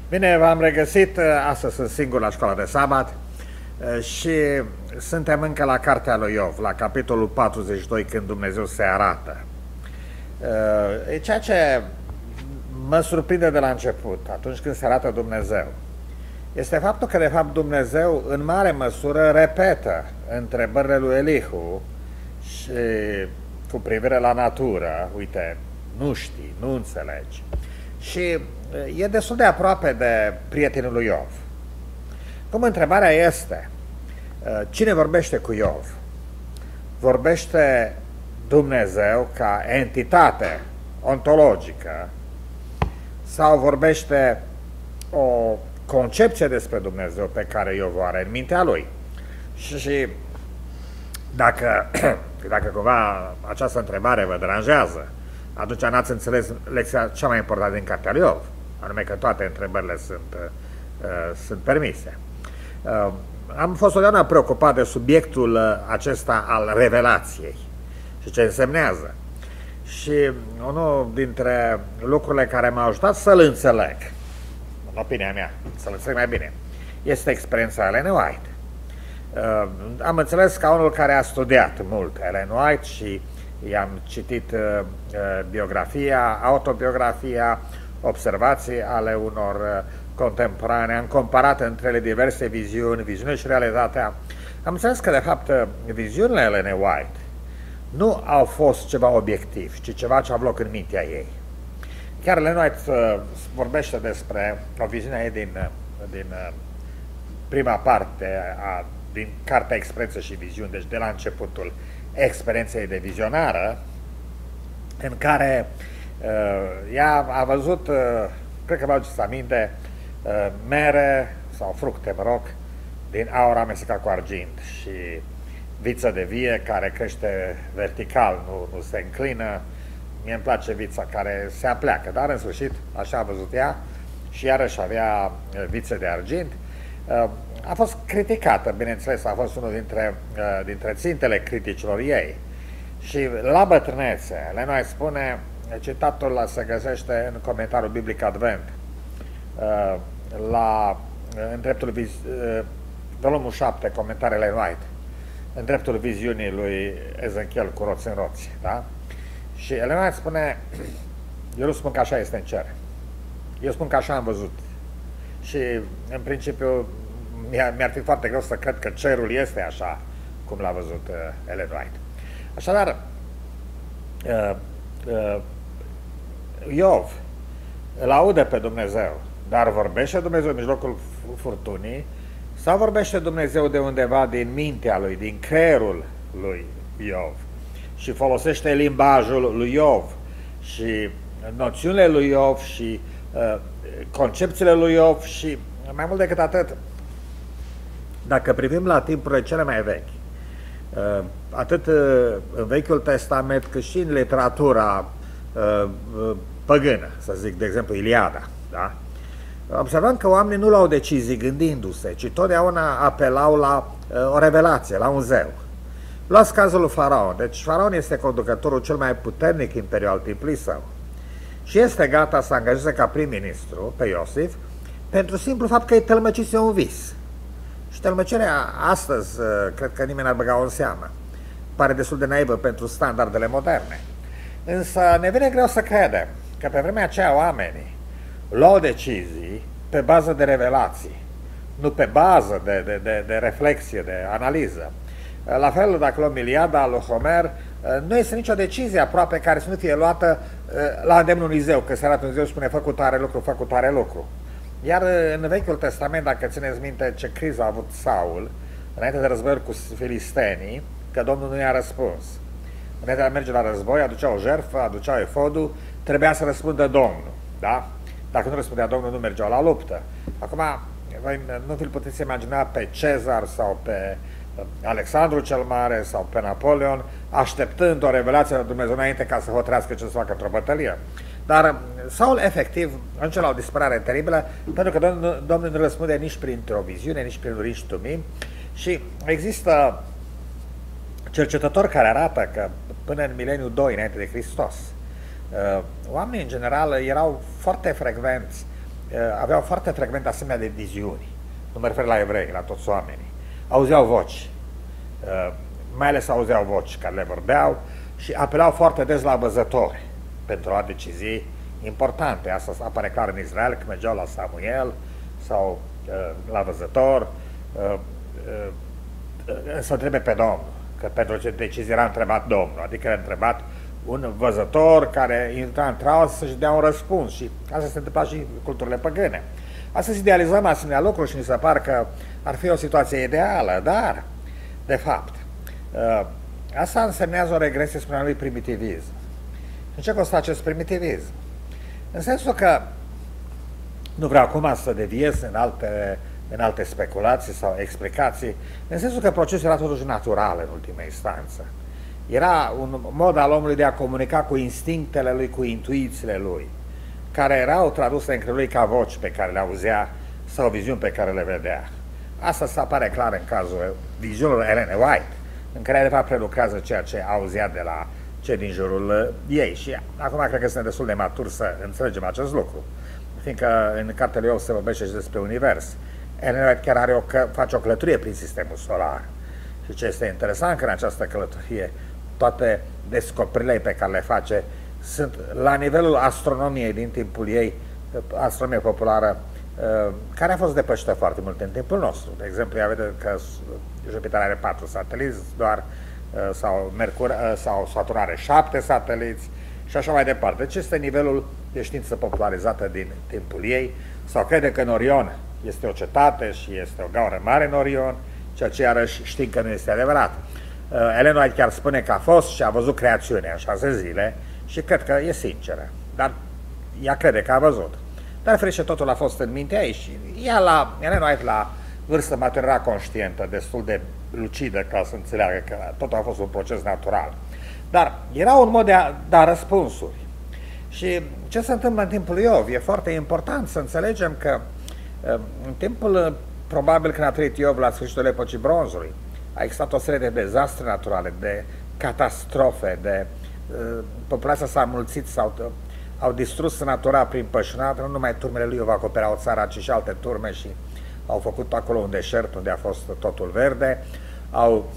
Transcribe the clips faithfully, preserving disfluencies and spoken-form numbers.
Bine, v-am regăsit. Astăzi sunt singur la școala de sabat și suntem încă la cartea lui Iov, la capitolul patruzeci și doi, când Dumnezeu se arată. Ceea ce mă surprinde de la început, atunci când se arată Dumnezeu, este faptul că, de fapt, Dumnezeu, în mare măsură, repetă întrebările lui Elihu și cu privire la natură. Uite, nu știi, nu înțelegi. Și e destul de aproape de prietenul lui Iov. Cum întrebarea este, cine vorbește cu Iov? Vorbește Dumnezeu ca entitate ontologică sau vorbește o concepție despre Dumnezeu pe care Iov o are în mintea lui? Și, și dacă, dacă cumva această întrebare vă deranjează, atunci n-ați înțeles lecția cea mai importantă din cartea lui Iov, anume că toate întrebările sunt, uh, sunt permise. Uh, am fost totdeauna preocupat de subiectul acesta al revelației și ce însemnează. Și unul dintre lucrurile care m-a ajutat să-l înțeleg, în opinia mea, să-l înțeleg mai bine, este experiența Ellen White. Uh, am înțeles ca unul care a studiat mult Ellen White și i-am citit uh, biografia, autobiografia, observații ale unor uh, contemporane, am comparat între ele diverse viziuni, viziune și realitatea. Am înțeles că, de fapt, viziunile Ellen White nu au fost ceva obiectiv, ci ceva ce a avut loc în mintea ei. Chiar Ellen White uh, vorbește despre o viziune ei din, din uh, prima parte a, din cartea Experiență și Viziuni, deci de la începutul experienței de vizionară, în care uh, ea a văzut, uh, cred că vă aduceți aminte, uh, mere sau fructe, mă rog, din aur amestecat cu argint și viță de vie care crește vertical, nu, nu se înclină. Mie îmi place vița care se apleacă, dar în sfârșit așa a văzut ea și iarăși avea vițe de argint. Uh, A fost criticată, bineînțeles, a fost unul dintre, uh, dintre țintele criticilor ei. Și la bătrânețe, Ellen spune, citatul se găsește în comentariul biblic Advent, uh, la, în dreptul, uh, volumul șapte, comentariile Ellen White, în dreptul viziunii lui Ezechiel cu roți în roți. Da? Și Ellen White spune, eu nu spun că așa este în cer, eu spun că așa am văzut. Și, în principiu, mi-ar fi foarte greu să cred că cerul este așa cum l-a văzut uh, Ellen White. Așadar, uh, uh, Iov îl aude pe Dumnezeu, dar vorbește Dumnezeu în mijlocul furtunii sau vorbește Dumnezeu de undeva din mintea lui, din creierul lui Iov și folosește limbajul lui Iov și noțiunile lui Iov și uh, concepțiile lui Iov și, mai mult decât atât, dacă privim la timpurile cele mai vechi, atât în Vechiul Testament cât și în literatura păgână, să zic, de exemplu, Iliada, da? Observăm că oamenii nu luau decizii gândindu-se, ci totdeauna apelau la o revelație, la un zeu. Luați cazul lui Faraon. Deci Faraon este conducătorul cel mai puternic imperiu al timpului său și este gata să angajeze ca prim-ministru pe Iosif pentru simplu fapt că îi tălmăcise un vis. Și tălmăcirea astăzi, cred că nimeni n-ar băga-o în seamă. Pare destul de naivă pentru standardele moderne. Însă ne vine greu să credem că pe vremea aceea oamenii luau decizii pe bază de revelații, nu pe bază de, de, de, de reflexie, de analiză. La fel, dacă luăm Iliada lui Homer, nu este nicio decizie aproape care să nu fie luată la îndemnul unui zeu, că se arată un zeu și spune fă cu tare lucru, fă cu tare lucru. Iar în Vechiul Testament, dacă țineți minte ce criză a avut Saul, înainte de războiul cu filistenii, că Domnul nu i-a răspuns. Înainte de a merge la război, aducea o jertfă, aducea efodul, trebuia să răspundă Domnul. Da? Dacă nu răspundea Domnul, nu mergeau la luptă. Acum, voi nu vi-l puteți imagina pe Cezar sau pe Alexandru cel Mare sau pe Napoleon, așteptând o revelație de Dumnezeu înainte ca să hotărească ce să facă într-o bătălie. Dar Saul, efectiv, ajunge la o disperare teribilă, pentru că Domnul, Domnul nu răspunde nici printr-o viziune, nici prin uriși tumimi. Și există cercetători care arată că până în mileniul doi înainte de Hristos, oamenii în general erau foarte frecvenți aveau foarte frecvent asemenea de viziuni. Nu mă refer la evrei, la toți oamenii. Auzeau voci, mai ales auzeau voci care le vorbeau și apelau foarte des la văzători pentru a lua decizii importante. Asta apare clar în Israel, când mergeau la Samuel sau la văzător, să întrebe pe Domnul, că pentru ce decizie era întrebat Domnul, adică era întrebat un văzător care intra într-o să-și dea un răspuns și asta se întâmpla și în culturile păgâne. Astăzi idealizăm asemenea lucruri și ni se pare că ar fi o situație ideală, dar, de fapt, asta însemnează o regresie spre lui primitivism. În ce constă acest primitivism? În sensul că, nu vreau acum să deviez în alte, în alte speculații sau explicații, în sensul că procesul era totuși natural în ultima instanță. Era un mod al omului de a comunica cu instinctele lui, cu intuițiile lui, care erau traduse în creierul lui ca voci pe care le auzea sau viziuni pe care le vedea. Asta se apare clar în cazul viziunilor Ellen White, în care de fapt prelucrează ceea ce auzea de la cei din jurul ei. Și acum cred că suntem destul de maturi să înțelegem acest lucru, fiindcă în cartea lui Iov se vorbește și despre univers. Ellen White chiar are o, face o călătorie prin sistemul solar. Și ce este interesant că în această călătorie toate descoperirile pe care le face sunt la nivelul astronomiei din timpul ei, astronomie populară, care a fost depășită foarte mult în timpul nostru. De exemplu, ea vede că Jupiter are patru sateliți doar, sau Mercur sau Saturn are șapte sateliți și așa mai departe. Deci este nivelul de știință popularizată din timpul ei, sau crede că în Orion este o cetate și este o gaură mare în Orion, ceea ce iarăși știm că nu este adevărat. Ellen White chiar spune că a fost și a văzut creațiunea în șase zile și cred că e sinceră, dar ea crede că a văzut. Dar ferește totul a fost în mintea ei și ea la, Ellen White la vârstă matură era conștientă, destul de lucidă ca să înțeleagă că totul a fost un proces natural. Dar era un mod de a da răspunsuri. Și ce se întâmplă în timpul lui Iov? E foarte important să înțelegem că în timpul, probabil când a trăit Iov la sfârșitul epocii bronzului, a existat o serie de dezastre naturale, de catastrofe, de uh, populația s-a mulțit, sau uh, au distrus natura prin pășunat, nu numai turmele lui Iov acopereau țara, ci și alte turme și au făcut acolo un deșert unde a fost totul verde, au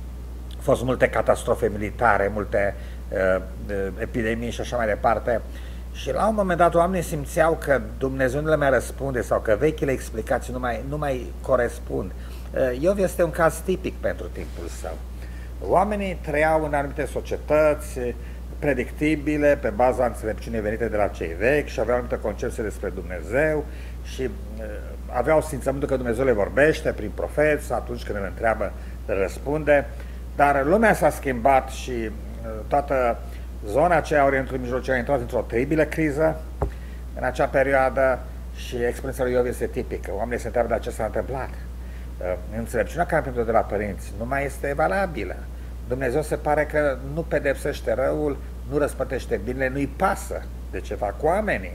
fost multe catastrofe militare, multe uh, epidemii și așa mai departe. Și la un moment dat oamenii simțeau că Dumnezeu nu le mai răspunde sau că vechile explicații nu mai, nu mai corespund. Iov este un caz tipic pentru timpul său. Oamenii trăiau în anumite societăți predictibile pe baza înțelepciunii venite de la cei vechi și aveau anumită concepție despre Dumnezeu și aveau simțământul că Dumnezeu le vorbește prin profeți, atunci când îl întreabă, le răspunde. Dar lumea s-a schimbat și toată zona aceea Orientului Mijlociu a intrat într-o teribilă criză în acea perioadă și experiența lui Iov este tipică. Oamenii se întreabă de ce s-a întâmplat. Înțelepciunea care am primit-o de la părinți nu mai este valabilă. Dumnezeu se pare că nu pedepsește răul, nu răspătește binele, nu-i pasă de ce fac oamenii.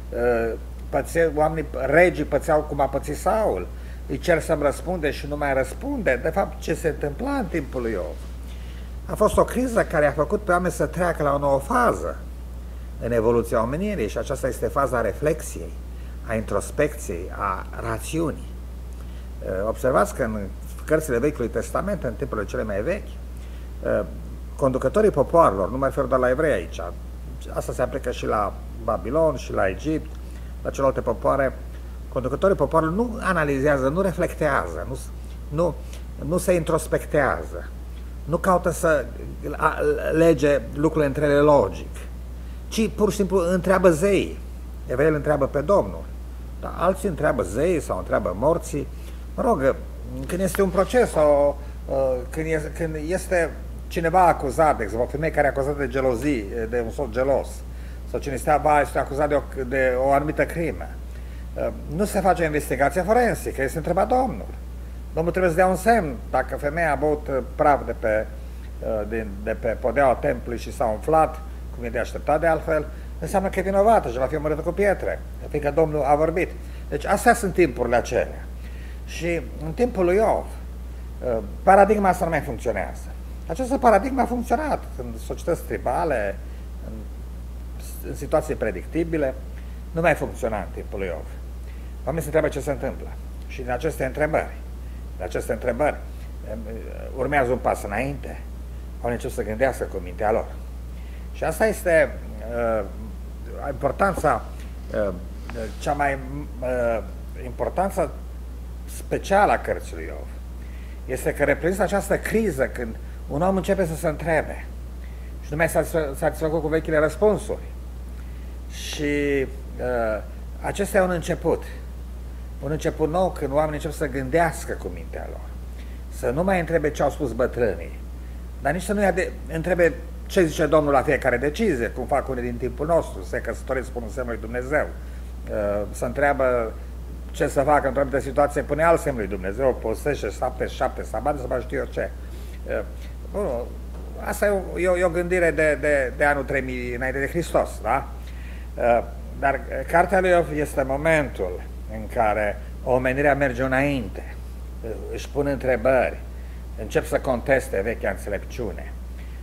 Pățe, oamenii, regii pățeau cum a pățit Saul, îi cer să-mi răspunde și nu mai răspunde. De fapt, ce se întâmpla în timpul lui Iov? A fost o criză care a făcut pe oameni să treacă la o nouă fază în evoluția omenirii și aceasta este faza reflexiei, a introspecției, a rațiunii. Observați că în cărțile Vechiului Testament, în timpurile cele mai vechi, conducătorii popoarelor, nu mă refer doar la evrei aici, asta se aplică și la Babilon, și la Egipt, la celelalte popoare, conducătorii popoarelor nu analizează, nu reflectează, nu, nu, nu se introspectează, nu caută să lege lucrurile între ele logic, ci pur și simplu întreabă zeii. Evreii îl întreabă pe Domnul, dar alții întreabă zeii sau întreabă morții. Mă rog, când este un proces sau când este, când este cineva acuzat, de exemplu, o femeie care e acuzată de gelozie, de un soț gelos, sau cine este acuzat de o, de o anumită crimă, nu se face o investigație forensică, este întrebat Domnul. Domnul trebuie să dea un semn. Dacă femeia a băut praf de pe, de, de pe podeaua templului și s-a umflat, cum e de așteptat de altfel, înseamnă că e vinovată și va fi omorâtă cu pietre, fiindcă Domnul a vorbit. Deci astea sunt timpurile acelea. Și în timpul lui Iov, paradigma asta nu mai funcționează. Această paradigma a funcționat în societăți tribale, în, în situații predictibile, nu mai funcționa în timpul lui Iov. oamenii se întreabă ce se întâmplă. Și din aceste întrebări, din aceste întrebări, urmează un pas înainte, oamenii încep să gândească cu mintea lor. Și asta este uh, importanța, uh, cea mai uh, importanța specială a cărții lui Iov. Este că reprezintă această criză când un om începe să se întrebe și nu mai s-a satisfăcut cu vechile răspunsuri. Și uh, acesta e un început. Un început nou când oamenii încep să gândească cu mintea lor. Să nu mai întrebe ce au spus bătrânii, dar nici să nu ia întrebe ce zice Domnul la fiecare decizie, cum fac unii din timpul nostru, se căsătoresc, spun un semn lui Dumnezeu. Uh, să întreabă ce să facă într-o anumită situație, pune alt semn lui Dumnezeu, postește șapte, șapte sabate, să mai știu eu ce. Uh, bun, asta e o, e o, e o gândire de, de, de anul trei mii înainte de Hristos, da? Uh, dar cartea lui Iov este momentul în care omenirea merge înainte, își pune întrebări, încep să conteste vechea înțelepciune,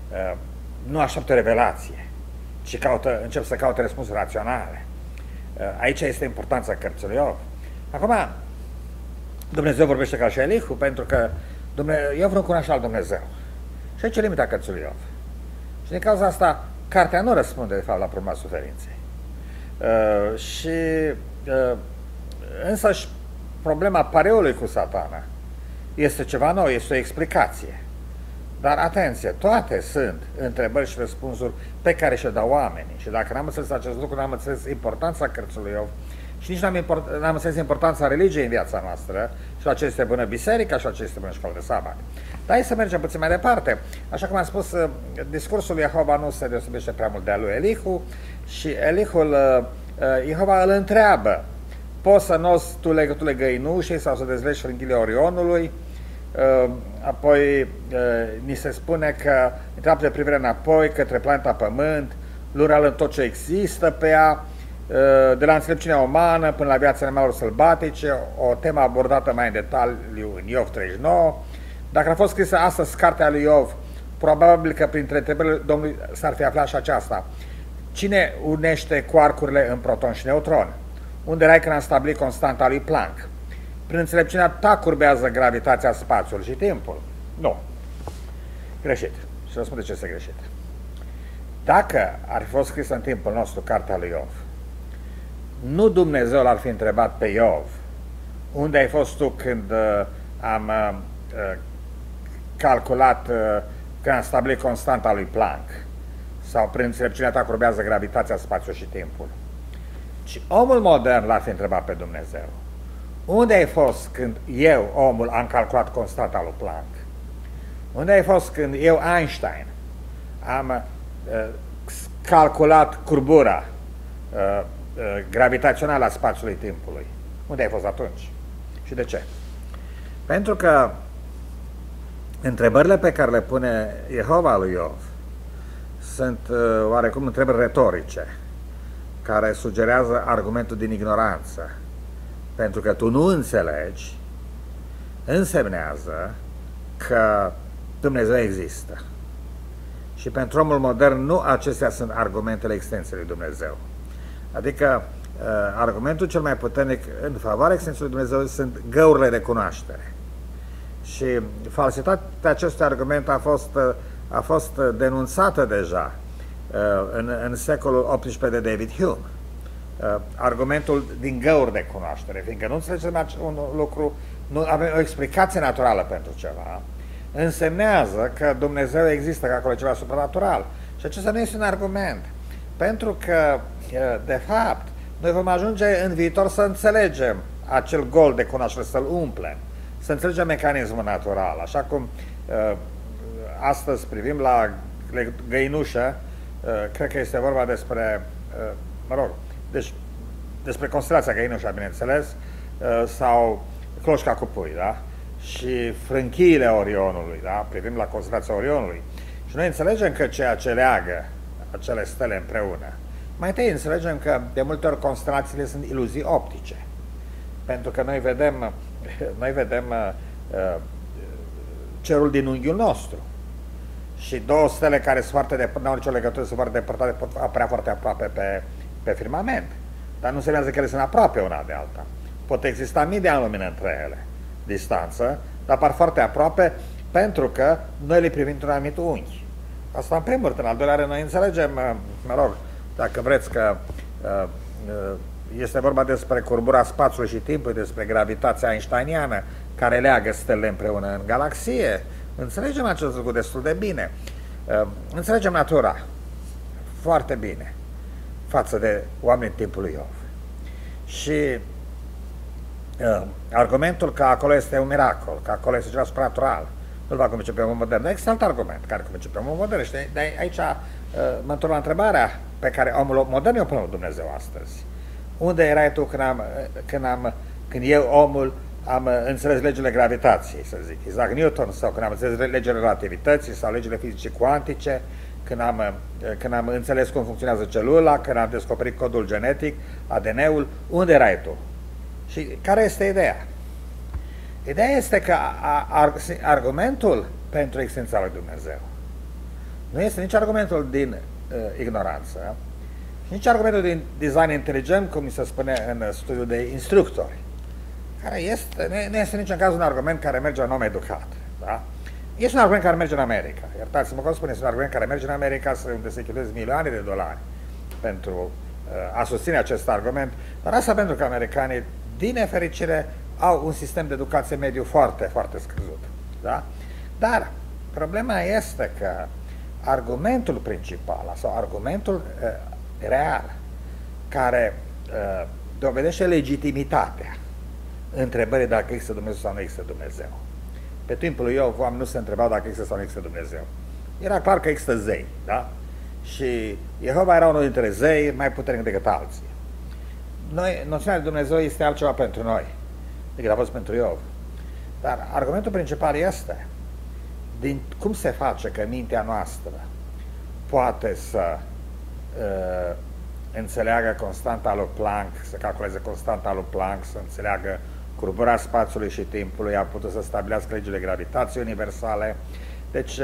nu așteaptă revelație, ci caută, încep să caute răspunsuri raționale. Aici este importanța cărții lui Iov. Acum, Dumnezeu vorbește ca și Elihu, pentru că Iov nu cunoaște alt Dumnezeu. Și aici e limita cărții lui Iov. Și din cauza asta, cartea nu răspunde, de fapt, la problema suferinței. Uh, și uh, însăși problema pareului cu Satana este ceva nou, este o explicație. Dar atenție, toate sunt întrebări și răspunsuri pe care și-o dau oamenii. Și dacă n-am înțeles acest lucru, n-am înțeles importanța cărții lui Iov și nici n-am, import, n-am înțeles importanța religiei în viața noastră și la ce este bună biserica și la ce este bună școală de sabat. Dar hai să mergem puțin mai departe. Așa cum am spus, discursul lui Jehova nu se deosebește prea mult de al lui Elihu și Elihul, Jehova îl întreabă: poți să noți tu legătule găinușei sau să dezlegi frânghile Orionului? Apoi ni se spune că întreabă de privire înapoi către planeta Pământ, lural în tot ce există pe ea, de la înțelepciunea umană până la viața animalelor sălbatice, o temă abordată mai în detaliu în Iov treizeci și nouă. Dacă a fost scrisă astăzi cartea lui Iov, probabil că printre întrebările Domnului s-ar fi aflat și aceasta: cine unește quarkurile în proton și neutron? Unde erai când am stabilit constanta lui Planck? Prin înțelepciunea ta curbează gravitația, spațiul și timpul? Nu. Greșit. Și răspunde ce este greșit. Dacă ar fi fost scrisă în timpul nostru cartea lui Iov, nu Dumnezeu l-ar fi întrebat pe Iov: unde ai fost tu când uh, am uh, calculat, uh, când am stabilit constanta lui Planck? Sau prin înțelepciunea ta curbează gravitația, spațiul și timpul? Ci omul modern l-ar fi întrebat pe Dumnezeu: unde ai fost când eu, omul, am calculat constanta lui Planck? Unde ai fost când eu, Einstein, am uh, calculat curbura uh, uh, gravitațională a spațiului timpului? Unde ai fost atunci? Și de ce? Pentru că întrebările pe care le pune Jehova lui Iov sunt uh, oarecum întrebări retorice, care sugerează argumentul din ignoranță. Pentru că tu nu înțelegi, însemnează că Dumnezeu există. Și pentru omul modern nu acestea sunt argumentele extensiei lui Dumnezeu. Adică argumentul cel mai puternic în favoarea extensiei lui Dumnezeu sunt găurile de cunoaștere. Și falsitatea acestui argument a fost, a fost denunțată deja în, în secolul optsprezece de David Hume. Uh, argumentul din găuri de cunoaștere, fiindcă nu înțelegem un lucru, nu avem o explicație naturală pentru ceva, însemnează că Dumnezeu există, că acolo e ceva supranatural. Și acesta nu este un argument, pentru că, uh, de fapt, noi vom ajunge în viitor să înțelegem acel gol de cunoaștere, să-l umplem, să înțelegem mecanismul natural, așa cum uh, astăzi privim la găinușă, uh, cred că este vorba despre, uh, mă rog, Deci, despre constelația Găinușa, bineînțeles, sau cloșca cu pui, da? Și frânchiile Orionului, da? Privim la constelația Orionului. Și noi înțelegem că ceea ce leagă acele stele împreună, mai întâi înțelegem că de multe ori constelațiile sunt iluzii optice. Pentru că noi vedem, noi vedem uh, cerul din unghiul nostru. Și două stele care sunt foarte depărtate, nu au nicio legătură, sunt foarte depărtate, pot apărea foarte aproape pe, pe firmament. Dar nu înseamnă că ele sunt aproape una de alta. pot exista mii de ani lumină între ele, distanță, dar par foarte aproape pentru că noi le privim într-un anumit unghi. Asta în primul rând. În al doilea rând, noi înțelegem, mă rog, dacă vreți că este vorba despre curbura spațiului și timpului, despre gravitația einsteiniană care leagă stelele împreună în galaxie, înțelegem acest lucru destul de bine. Înțelegem natura foarte bine față de oamenii timpului Iov. Și uh, argumentul că acolo este un miracol, că acolo este ceva supranatural, nu-l va convinge pe omul modern. Dar există alt argument care convinge pe omul modern. Și de, de aici uh, mă întorc la întrebarea pe care omul modern i-o pune Dumnezeu astăzi. Unde erai tu când, am, când, am, când eu, omul, am înțeles legile gravitației, să zic, Isaac Newton, sau când am înțeles legile relativității sau legile fizicii cuantice, când am, când am înțeles cum funcționează celula, când am descoperit codul genetic, A D N-ul, unde erai tu? Și care este ideea? Ideea este că argumentul pentru existența lui Dumnezeu nu este nici argumentul din uh, ignoranță, nici argumentul din design inteligent, cum mi se spune în studiul de instructori, care este, nu este nici în cazul un argument care merge la un om educat. Da? Este un argument care merge în America. Iertați-mă că spun, este un argument care merge în America, unde se cheltuiesc milioane de dolari pentru uh, a susține acest argument, dar asta pentru că americanii, din nefericire, au un sistem de educație mediu foarte, foarte scăzut. Da? Dar problema este că argumentul principal, sau argumentul uh, real, care uh, dovedește legitimitatea întrebării dacă există Dumnezeu sau nu există Dumnezeu. Pe timpul lui Iov, oamenii nu se întrebau dacă există sau nu există Dumnezeu. Era clar că există zei, da? Și Jehova era unul dintre zei mai puternic decât alții. Noi, noțiunea de Dumnezeu este altceva pentru noi decât a fost pentru Iov. Dar argumentul principal este din cum se face că mintea noastră poate să uh, înțeleagă constanta lui Planck, să calculeze constanta lui Planck, să înțeleagă curbura spațiului și timpului, a putut să stabilească legile gravitației universale. Deci,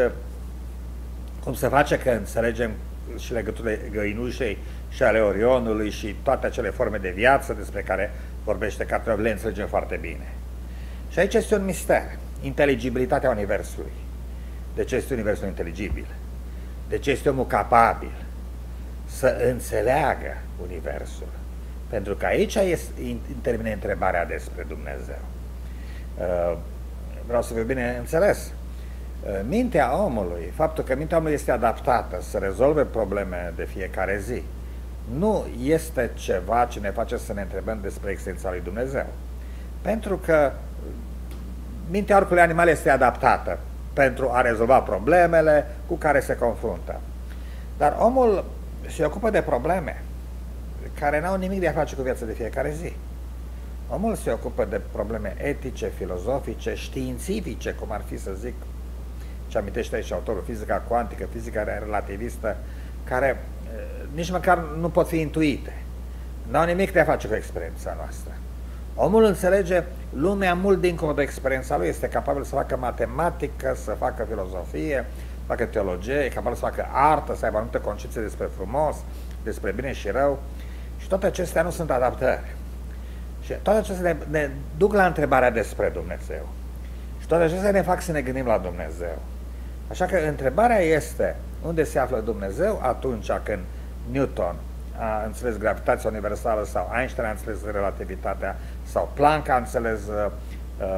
cum se face că înțelegem și legăturile găinușei și ale Orionului și toate acele forme de viață despre care vorbește Cartograf, le înțelegem foarte bine. Și aici este un mister, inteligibilitatea Universului. De ce este Universul inteligibil? De ce este omul capabil să înțeleagă Universul? Pentru că aici intervine întrebarea despre Dumnezeu. Vreau să fiu bine înțeles. Mintea omului, faptul că mintea omului este adaptată să rezolve probleme de fiecare zi, nu este ceva ce ne face să ne întrebăm despre existența lui Dumnezeu. Pentru că mintea oricului animal este adaptată pentru a rezolva problemele cu care se confruntă. Dar omul se ocupă de probleme care n-au nimic de a face cu viața de fiecare zi. Omul se ocupă de probleme etice, filozofice, științifice, cum ar fi să zic, ce amintește aici autorul, fizica cuantică, fizica relativistă, care nici măcar nu pot fi intuite. N-au nimic de a face cu experiența noastră. Omul înțelege lumea mult dincolo de experiența lui, este capabil să facă matematică, să facă filozofie, să facă teologie, e capabil să facă artă, să aibă anumită concepție despre frumos, despre bine și rău. Și toate acestea nu sunt adaptări. Și toate acestea ne, ne duc la întrebarea despre Dumnezeu. Și toate acestea ne fac să ne gândim la Dumnezeu. Așa că întrebarea este, unde se află Dumnezeu atunci când Newton a înțeles gravitația universală sau Einstein a înțeles relativitatea sau Planck a înțeles uh, uh,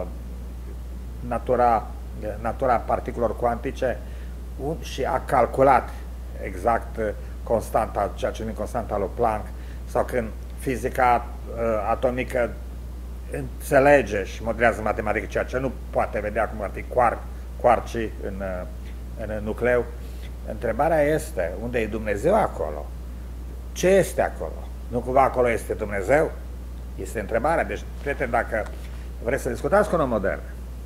natura, uh, natura particulelor cuantice un, și a calculat exact uh, constanta, ceea ce numim constanta lui Planck, sau când fizica uh, atomică înțelege și modelează matematică ceea ce nu poate vedea, cum ar fi quark, quarcii în, uh, în nucleu. Întrebarea este, unde e Dumnezeu acolo? Ce este acolo? Nu cumva acolo este Dumnezeu? Este întrebarea. Deci, prieteni, dacă vreți să discutați cu un om modern,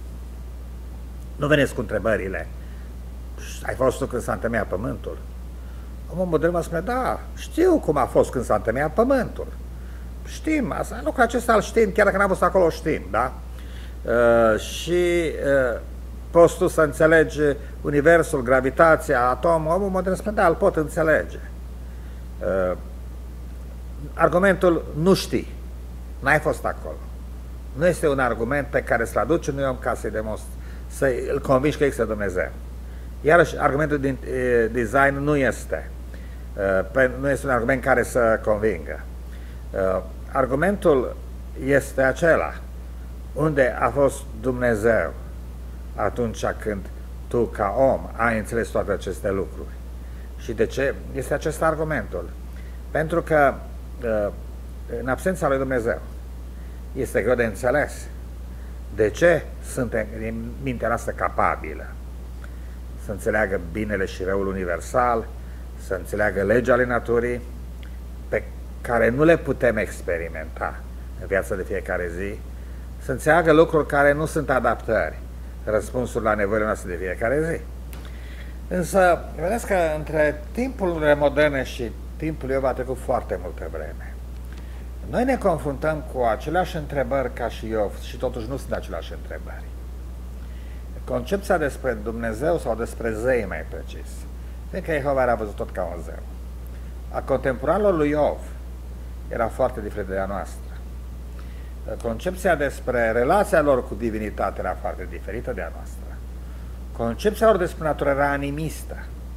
nu veniți cu întrebările. Ai fost tu când s-a întemeiat pământul? Omul modern va spune, da, știu cum a fost când s-a întemeiat pământul. Știm, asta, lucrul acesta îl știm, chiar dacă n-am fost acolo, știm, da? Uh, și uh, poți tu să înțelegi universul, gravitația, atomul, omul modern spune, da, îl pot înțelege. Uh, argumentul nu știi, n-ai fost acolo. Nu este un argument pe care să-l aduci unui om ca să-i demonstri, să-l convingi că există Dumnezeu. Iarăși, argumentul din e, design nu este, e, pe, nu este un argument care să convingă. E, argumentul este acela, unde a fost Dumnezeu atunci când tu, ca om, ai înțeles toate aceste lucruri. Și de ce este acest argumentul? Pentru că în absența lui Dumnezeu este greu de înțeles de ce suntem în mintea noastră capabilă să înțeleagă binele și răul universal, să înțeleagă legea ale naturii, pe care nu le putem experimenta în viața de fiecare zi, să înțeleagă lucruri care nu sunt adaptări, răspunsuri la nevoile noastre de fiecare zi. Însă, vedeți că între timpurile moderne și timpul Iov a trecut foarte multă vreme. Noi ne confruntăm cu aceleași întrebări ca și Iov și totuși nu sunt aceleași întrebări. Concepția despre Dumnezeu sau despre zei, mai precis, fiindcă Jehova era văzut tot ca un zeu, a contemporanilor lui Iov era foarte diferită de a noastră. Concepția despre relația lor cu divinitatea era foarte diferită de a noastră. Concepția lor despre natură era animistă.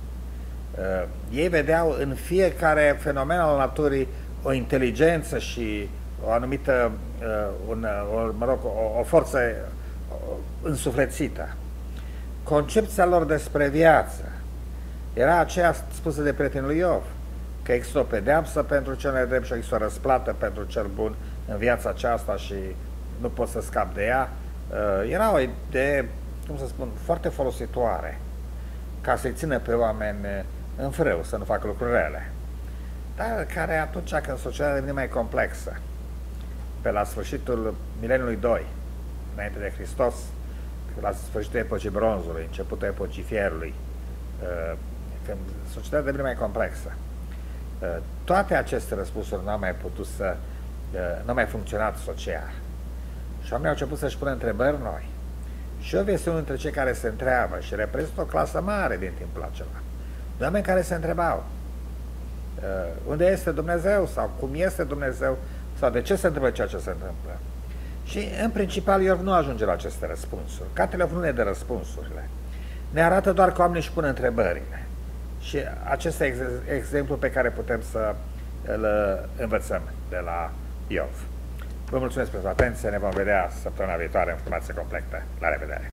Uh, ei vedeau în fiecare fenomen al naturii o inteligență și o anumită, uh, un, o, mă rog, o, o forță uh, însuflețită. Concepția lor despre viață era aceea spusă de prietenul lui Iov, că există o pedeapsă pentru cel nedrept și există o răsplată pentru cel bun în viața aceasta și nu poți să scapi de ea. Uh, era o idee, cum să spun, foarte folositoare ca să-i țină pe oameni în frâu, să nu facă lucruri rele. Dar care atunci când societatea devine mai complexă, pe la sfârșitul mileniului doi, înainte de Hristos, la sfârșitul epocii bronzului, începutul epocii fierului, când societatea devine mai complexă, toate aceste răspunsuri nu au mai putut să, nu au mai funcționat social. Și oamenii au început să-și pună întrebări noi. Și Iov este unul dintre cei care se întreabă și reprezintă o clasă mare din timpul acela. De oameni care se întrebau uh, unde este Dumnezeu sau cum este Dumnezeu sau de ce se întâmplă ceea ce se întâmplă. Și în principal Iov nu ajunge la aceste răspunsuri. Cartea nu ne dă răspunsurile. Ne arată doar că oamenii își pun întrebările. Și acesta este exemplu pe care putem să îl învățăm de la Iov. Vă mulțumesc pentru atenție, ne vom vedea săptămâna viitoare în informație completă. La revedere!